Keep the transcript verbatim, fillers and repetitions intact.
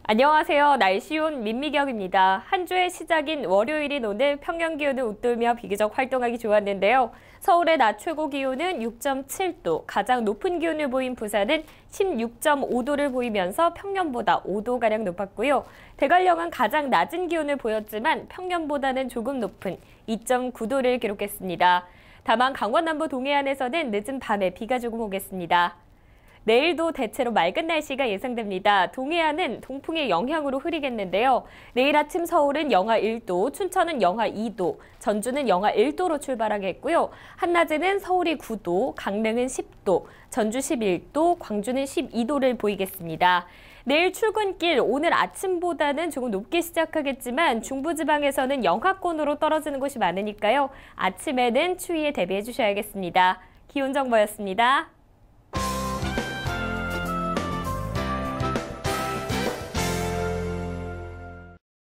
안녕하세요. 날씨온 민미경입니다. 한 주의 시작인 월요일인 오늘 평년 기온을 웃돌며 비교적 활동하기 좋았는데요. 서울의 낮 최고 기온은 육 점 칠 도, 가장 높은 기온을 보인 부산은 십육 점 오 도를 보이면서 평년보다 오 도가량 높았고요. 대관령은 가장 낮은 기온을 보였지만 평년보다는 조금 높은 이 점 구 도를 기록했습니다. 다만 강원 남부 동해안에서는 늦은 밤에 비가 조금 오겠습니다. 내일도 대체로 맑은 날씨가 예상됩니다. 동해안은 동풍의 영향으로 흐리겠는데요. 내일 아침 서울은 영하 일 도, 춘천은 영하 이 도, 전주는 영하 일 도로 출발하겠고요. 한낮에는 서울이 구 도, 강릉은 십 도, 전주 십일 도, 광주는 십이 도를 보이겠습니다. 내일 출근길 오늘 아침보다는 조금 높게 시작하겠지만 중부지방에서는 영하권으로 떨어지는 곳이 많으니까요. 아침에는 추위에 대비해 주셔야겠습니다. 기온정보였습니다.